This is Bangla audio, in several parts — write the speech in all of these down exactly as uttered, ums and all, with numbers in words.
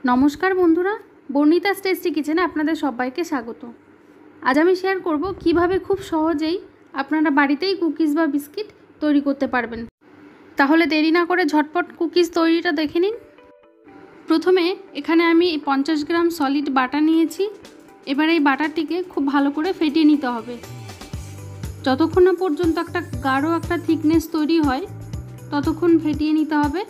नमस्कार बंधुरा बर्णितास टेस्टी किचेने आपनादेर सबाइके स्वागत। आज आमी शेयर करब किभाबे खूब सहजेई आपनारा बाड़ीतेई कुकिज बा बिस्किट तैरी करते पारबेन। ताहले देरी ना करे झटपट कुकिज तैरिटा देखे निन। प्रथमे एखाने आमी पचास ग्राम सलिड बाटा नियेछि। एबार एई बाटाटिके खूब भालो करे फेटिये निते होबे। যতক্ষণ না পর্যন্ত একটা গাঢ় একটা থিকনেস তৈরি হয় ততক্ষণ ফেটিয়ে নিতে হবে।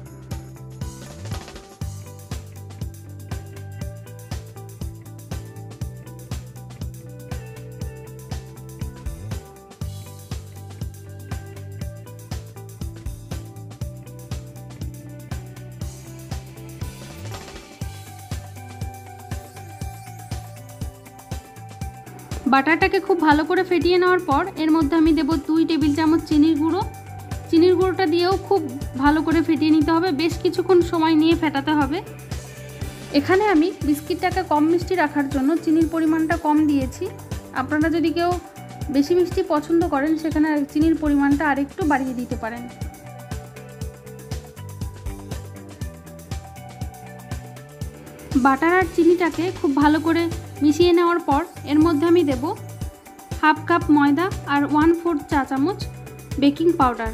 বাটারটাকে খুব ভালো করে ফেটিয়ে নেওয়ার পর এর মধ্যে আমি দেব দুই টেবিল চামচ চিনির গুঁড়ো। চিনির গুঁড়োটা দিয়েও খুব ভালো করে ফেটিয়ে নিতে হবে, বেশ কিছুক্ষণ সময় নিয়ে ফেটাতে হবে। এখানে আমি বিস্কিটটাকে কম মিষ্টি রাখার জন্য চিনির পরিমাণটা কম দিয়েছি। আপনারা যদি কেউ বেশি মিষ্টি পছন্দ করেন সেখানে চিনির পরিমাণটা আরেকটু বাড়িয়ে দিতে পারেন। বাটার আর চিনিটাকে খুব ভালো করে মিশিয়ে নেওয়ার পর এর মধ্যে আমি দেব হাফ কাপ ময়দা আর ওয়ান ফোর্থ চা চামচ বেকিং পাউডার।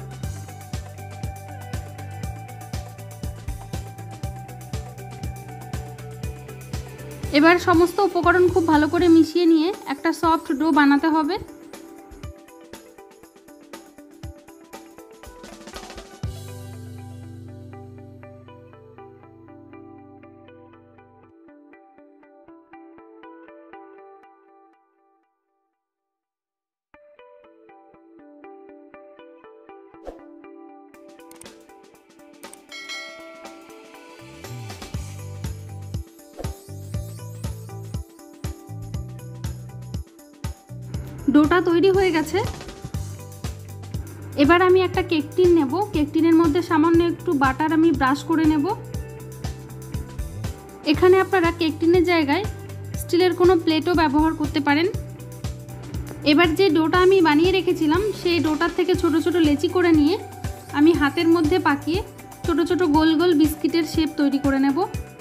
এবার সমস্ত উপকরণ খুব ভালো করে মিশিয়ে নিয়ে একটা সফট ডো বানাতে হবে। ডোটা তৈরি হয়ে গেছে। এবার আমি একটা কেক টিন নেব। কেক টিনের মধ্যে সামান্য একটু বাটার আমি ব্রাশ করে নেব। এখানে আপনারা কেক টিনের জায়গায় স্টিলের কোনো প্লেটও ব্যবহার করতে পারেন। এবার যে ডোটা আমি বানিয়ে রেখেছিলাম সেই ডোটার থেকে ছোট ছোট লেচি করে নিয়ে আমি হাতের মধ্যে পাকিয়ে ছোট ছোট গোল গোল বিস্কিটের শেপ তৈরি করে নেব।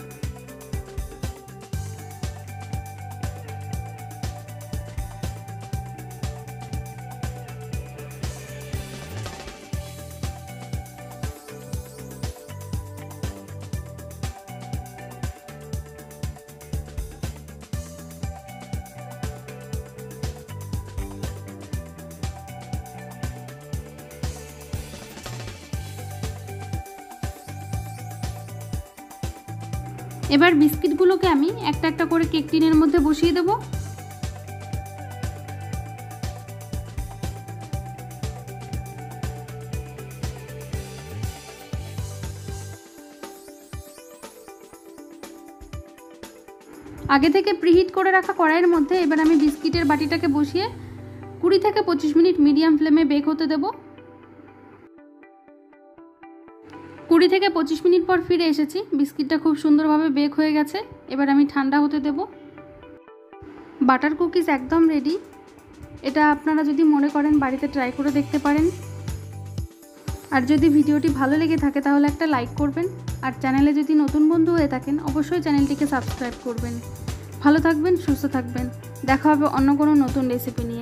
এবার বিস্কিটগুলোকে আমি একটা একটা করে কেক টিনের মধ্যে বসিয়ে দেব। আগে থেকে প্রিহিট করে রাখা কড়াইয়ের মধ্যে এবার আমি বিস্কিটের বাটিটাকে বসিয়ে কুড়ি থেকে পঁচিশ মিনিট মিডিয়াম ফ্লেমে বেক হতে দেব। কুড়ি থেকে পঁচিশ মিনিট পর ফিরে এসেছি। বিস্কিটটা খুব সুন্দরভাবে বেক হয়ে গেছে। এবার আমি ঠান্ডা হতে দেব। বাটার কুকিজ একদম রেডি। এটা আপনারা যদি মনে করেন বাড়িতে ট্রাই করে দেখতে পারেন। আর যদি ভিডিওটি ভালো লেগে থাকে তাহলে একটা লাইক করবেন। আর চ্যানেলে যদি নতুন বন্ধু হয়ে থাকেন অবশ্যই চ্যানেলটিকে সাবস্ক্রাইব করবেন। ভালো থাকবেন, সুস্থ থাকবেন। দেখা হবে অন্য কোনো নতুন রেসিপি নিয়ে।